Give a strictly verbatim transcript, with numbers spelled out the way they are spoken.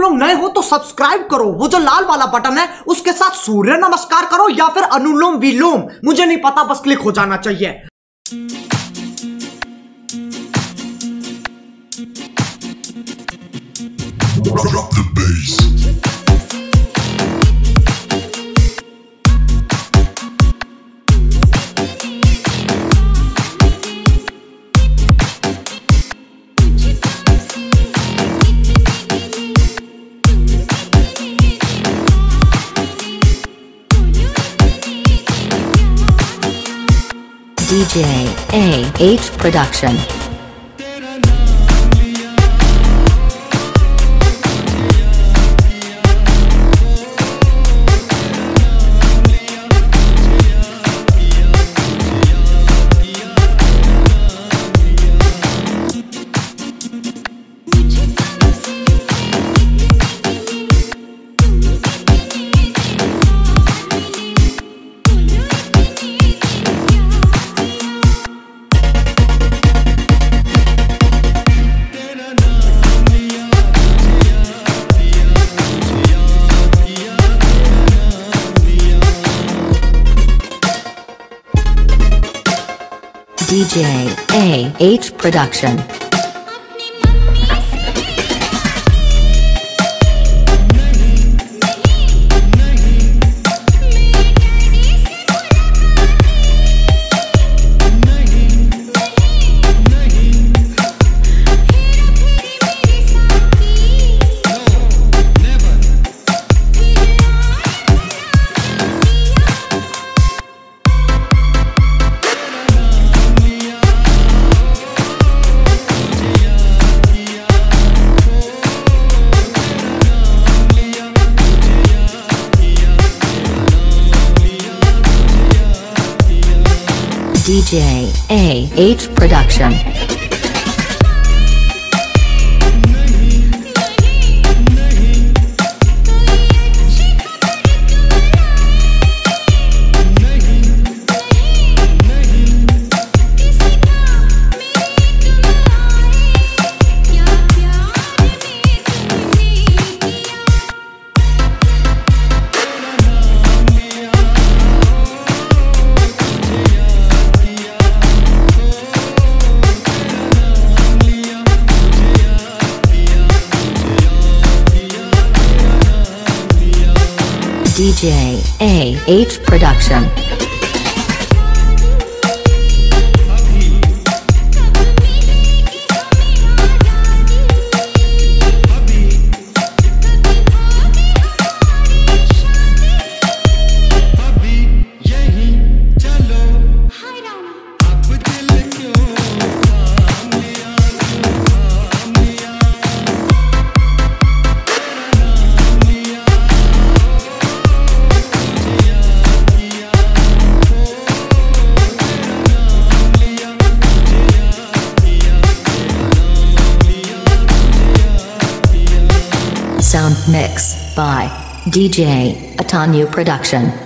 लोग नए हो तो सब्सक्राइब करो, वो जो लाल वाला बटन है उसके साथ सूर्य नमस्कार करो या फिर अनुलोम विलोम, मुझे नहीं पता, बस क्लिक हो जाना चाहिए। Drop the bass. D J A H Production. Tera naam liya, D J A H Production. D J A H Production. D J A H Production. Sound mix by D J Atanyu Production.